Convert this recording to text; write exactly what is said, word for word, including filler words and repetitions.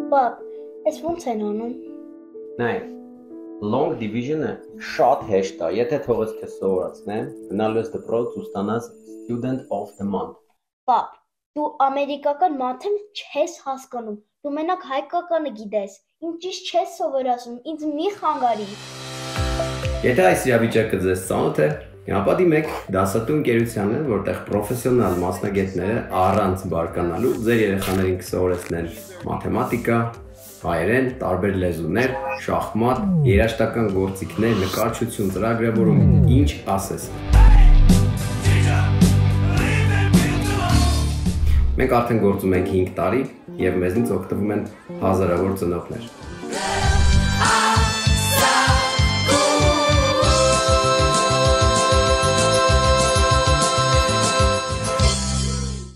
Պապ, ես ոնց են անում։ Նայ, long division-ը շատ հեշտ է, եթե թողես քեզ սովորացնեմ, գնալու ես դպրոց ու ստանաս student of the month։ Պապ, դու ամերիկական մաթեմ չես հասկանում, դու մենակ հայկականը գիտես, ինձ ճիշտ չես սովորացնում, ինձ մի խանգարի։ Եթե այս իրավիճակը ձեզ ծանոթ է, ապա դիմեք դասատու ընկերությանը, որտեղ պրոֆեսիոնալ մասնագետները առանց բարկանալու ձեր երեխաներին կսովորեցնեն մաթեմատիկա, հայերեն, տարբեր լեզուներ, շախմատ, երաժշտական գործիքներ, նկարչություն, ծրագրավորում, ինչ ասես։ Մենք արդեն գործում ենք հինգ տարի և մեզնից օգտվում են հազարավոր ծնողներ։